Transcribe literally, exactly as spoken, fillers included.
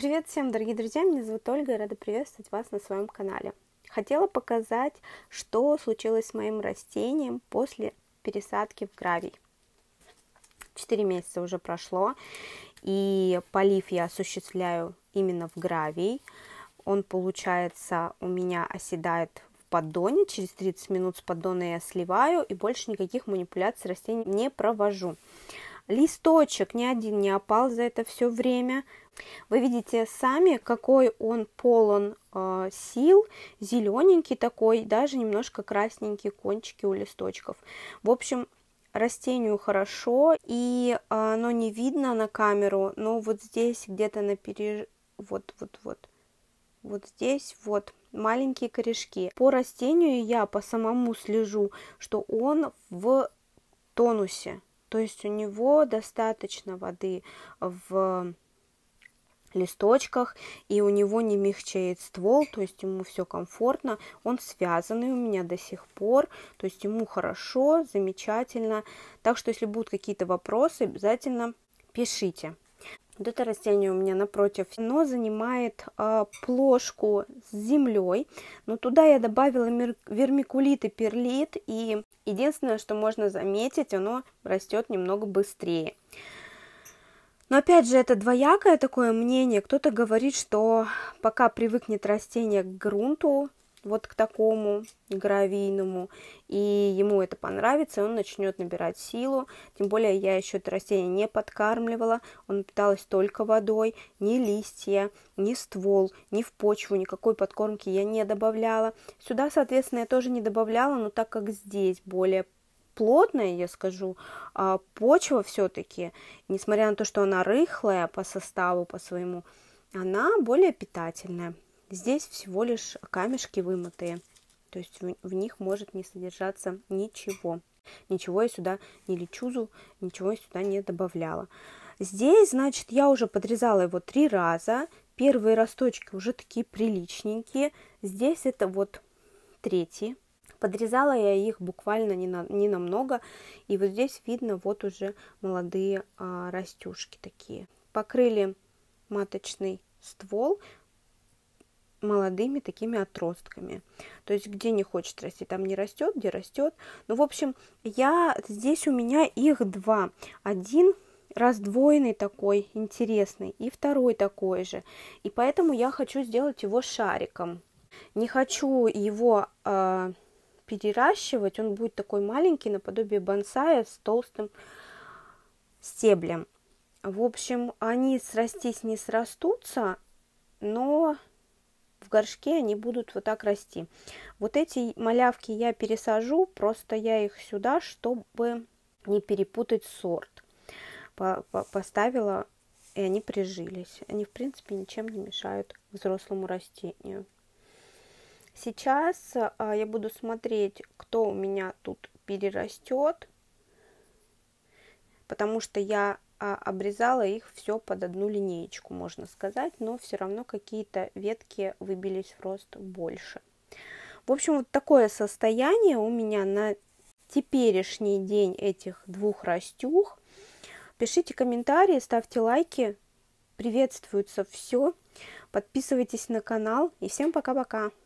Привет всем, дорогие друзья, меня зовут Ольга, и рада приветствовать вас на своем канале. Хотела показать, что случилось с моим растением после пересадки в гравий. Четыре месяца уже прошло, и полив я осуществляю именно в гравий. Он, получается, у меня оседает в поддоне, через тридцать минут с поддона я сливаю, и больше никаких манипуляций растений не провожу. Листочек ни один не опал за это все время. Вы видите сами, какой он полон э, сил, зелененький такой, даже немножко красненькие кончики у листочков. В общем, растению хорошо, и э, оно не видно на камеру, но вот здесь где-то на переж... вот, вот, вот, вот здесь вот маленькие корешки. По растению я по самому слежу, что он в тонусе. То есть у него достаточно воды в листочках, и у него не мягчает ствол, то есть ему все комфортно. Он связанный у меня до сих пор, то есть ему хорошо, замечательно. Так что, если будут какие-то вопросы, обязательно пишите. Вот это растение у меня напротив, оно занимает э, плошку с землей, но туда я добавила вермикулит и перлит, и единственное, что можно заметить, оно растет немного быстрее. Но опять же, это двоякое такое мнение. Кто-то говорит, что пока привыкнет растение к грунту, вот к такому гравийному, и ему это понравится, он начнет набирать силу. Тем более я еще это растение не подкармливала, он питалось только водой, ни листья, ни ствол, ни в почву, никакой подкормки я не добавляла. Сюда, соответственно, я тоже не добавляла, но так как здесь более плотная, я скажу, а почва все-таки, несмотря на то, что она рыхлая по составу, по своему, она более питательная. Здесь всего лишь камешки вымытые, то есть в, в них может не содержаться ничего. Ничего я сюда не лечузу, ничего я сюда не добавляла. Здесь, значит, я уже подрезала его три раза. Первые росточки уже такие приличненькие. Здесь это вот третий. Подрезала я их буквально не, на, не намного. И вот здесь видно вот уже молодые а, растюшки такие. Покрыли маточный ствол молодыми такими отростками. То есть, где не хочет расти, там не растет, где растет. Ну, в общем, я здесь у меня их два. Один раздвоенный такой, интересный, и второй такой же. И поэтому я хочу сделать его шариком. Не хочу его э, переращивать, он будет такой маленький, наподобие бонсая с толстым стеблем. В общем, они срастись не срастутся, но в горшке они будут вот так расти. Вот эти малявки я пересажу, просто я их сюда, чтобы не перепутать сорт. По -по Поставила, и они прижились. Они, в принципе, ничем не мешают взрослому растению. Сейчас а, я буду смотреть, кто у меня тут перерастет, потому что я обрезала их все под одну линеечку, можно сказать, но все равно какие-то ветки выбились в рост больше. В общем, вот такое состояние у меня на теперешний день этих двух растюх. Пишите комментарии, ставьте лайки, приветствуется все. Подписывайтесь на канал, и всем пока-пока.